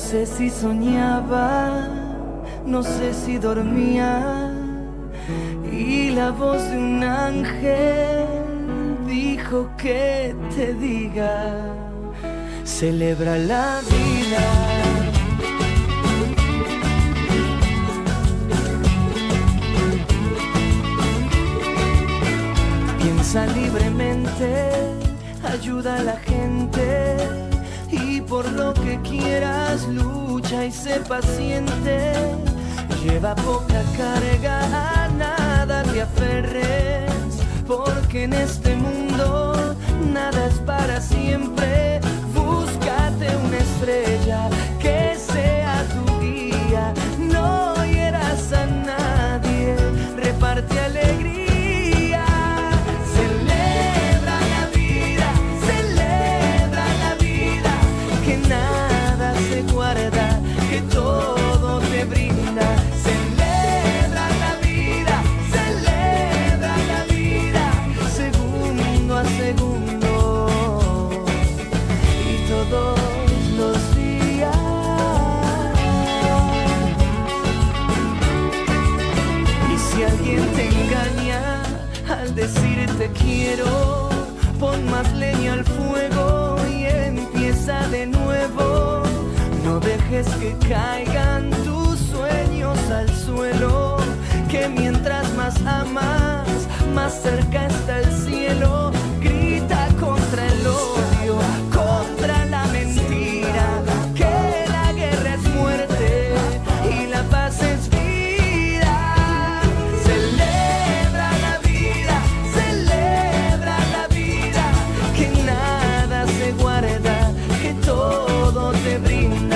sé si soñaba, no sé si dormía, y la voz de un ángel dijo que te diga: celebra la vida. Piensa libremente, ayuda a la gente, y por lo que quieras lucha y sé paciente. Lleva poca carga, a nada te aferres, porque en este mundo nada es para siempre. Búscate una estrella que sea tu guía, no hieras a nadie, reparte alegría. Que todo te brinda. Celebra la vida, segundo a segundo, y todos los días. Y si alguien te engaña al decirte quiero, pon más leña al fuego y empieza de nuevo. No dejes que caigan tus sueños al suelo, que mientras más amas, más cerca está el cielo. Grita contra el odio, contra la mentira, que la guerra es muerte y la paz es vida. Celebra la vida, que nada se guarda, que todo te brinda.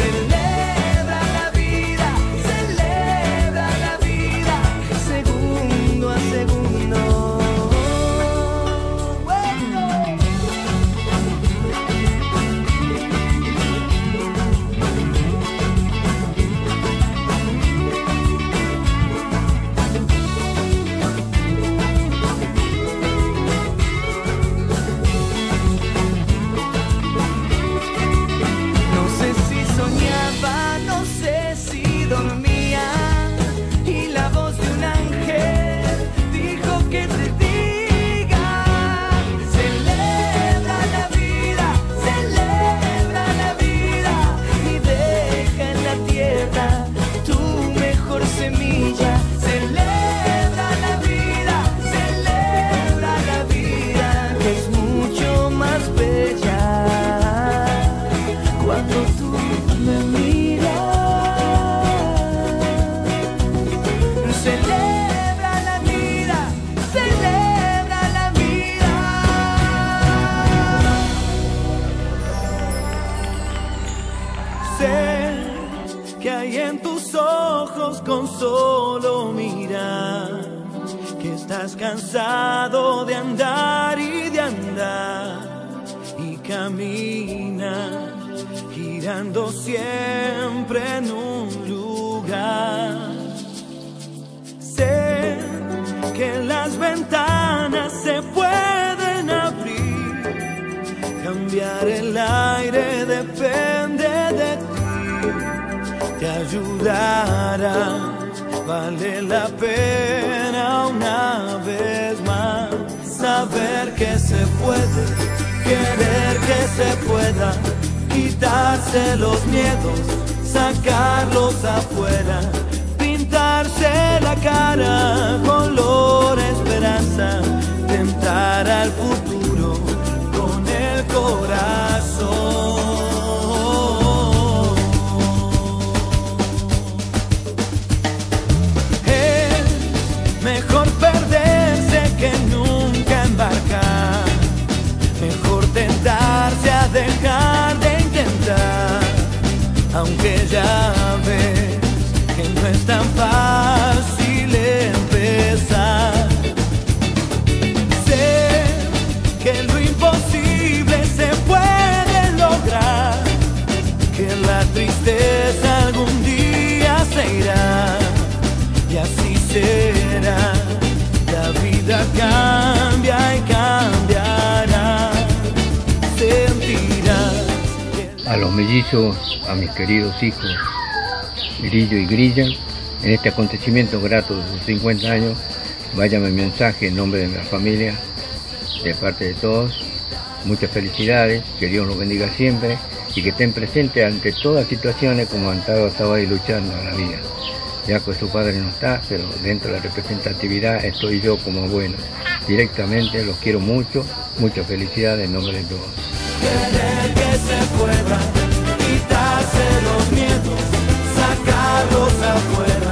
Con solo mirar que estás cansado de andar y de andar, y camina girando siempre en un lugar. Sé que las ventanas se pueden abrir, cambiar el aire depende de ti. Te ayudará, vale la pena una vez más saber que se puede, querer que se pueda, quitarse los miedos, sacarlos afuera, pintarse la cara color esperanza, tentar al futuro con el corazón. Mejor perderse que nunca embarcar, mejor tentarse a dejar de intentar, aunque ya ves que no es tan fácil empezar. Sé que lo imposible se puede lograr, que la tristeza algún día se irá, y así será. La vida cambia y cambiará. Sentirás. A los mellizos, a mis queridos hijos, Grillo y Grilla, en este acontecimiento grato de sus 50 años, váyame mi mensaje en nombre de mi familia, de parte de todos. Muchas felicidades, que Dios los bendiga siempre y que estén presentes ante todas situaciones como Antaro estaba ahí luchando en la vida. Ya que su padre no está, pero dentro de la representatividad estoy yo como abuelo. Directamente los quiero mucho, muchas felicidades en nombre de todos. Querer que se pueda quitarse los miedos, sacarlos afuera.